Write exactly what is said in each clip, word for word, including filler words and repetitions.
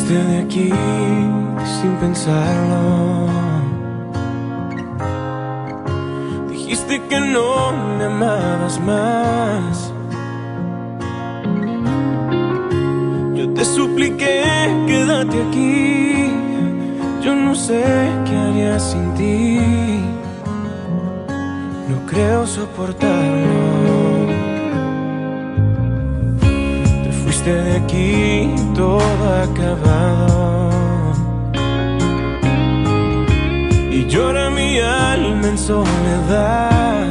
fuiste de aquí sin pensarlo. Dijiste que no me amabas más. Yo te supliqué, quédate aquí. Yo no sé qué haría sin ti. No creo soportarlo. Te fuiste de aquí todo acabado, y llora mi alma en soledad.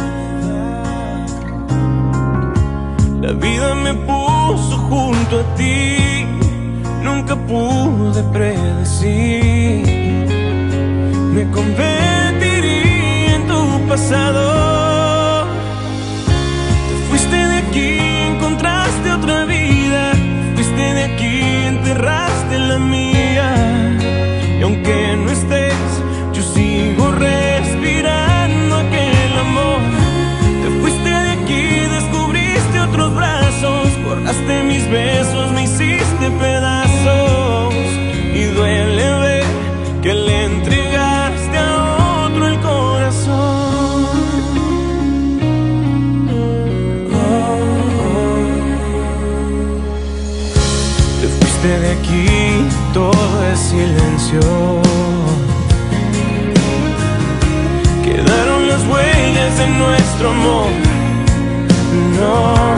La vida me puso junto a ti, nunca pude predecir. Me convertiría en tu pasado. Te fuiste de aquí, encontraste otra vida. Fuiste de aquí, enterraste la mía. Y aunque no estés, yo sigo respirando aquel amor. Te fuiste de aquí, descubriste otros brazos. Borraste mis besos, me hiciste pedazos. Y duele ver que le entregaste a otro el corazón. Oh, oh. Te fuiste de aquí, todo es silencio. Quedaron las huellas de nuestro amor. No,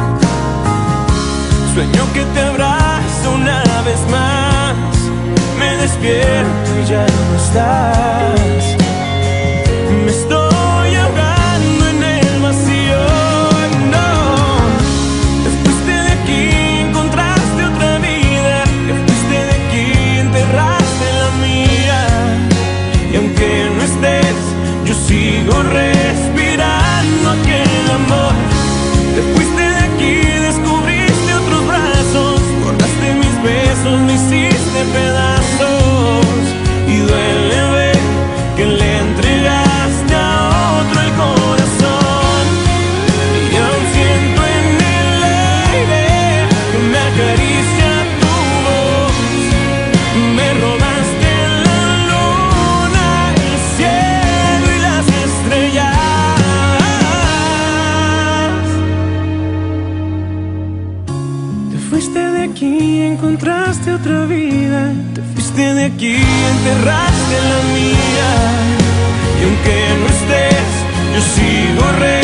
sueño que te abrazo una vez más. Me despierto y ya no estás. Me estoy ahogando en el vacío. No, te fuiste de aquí, encontraste otra vida. Te fuiste de aquí, enterraste la mía. Y aunque no estés, yo sigo respirando aquel amor. Te fuiste de aquí, descubriste otros brazos. Borraste mis besos, me hiciste pedazos. Y duele ver que le entregaste a otro el corazón. Y aún siento en el aire que me acaricia tu voz. Me robaste la luna, el cielo y las estrellas. Te fuiste de aquí, encontraste otra vida. Te fuiste de aquí, enterraste la mía. Y aunque no estés, yo sigo re